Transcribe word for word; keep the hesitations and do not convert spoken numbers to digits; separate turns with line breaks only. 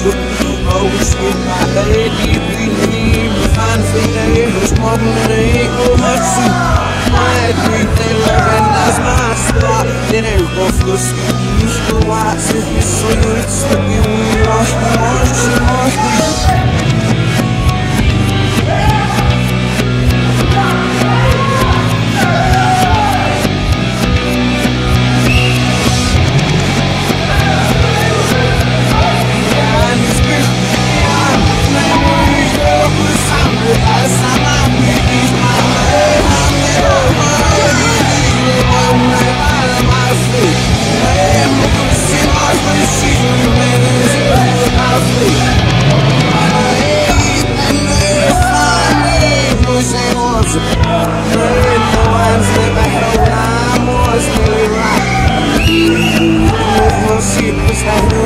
took always with my lady, we find freedom, smoking and ain't no mercy. My everything recognize my spot. Then it rough the sweet, you should watch it. So it's slippy when we rush, we rush, we rush, we I'm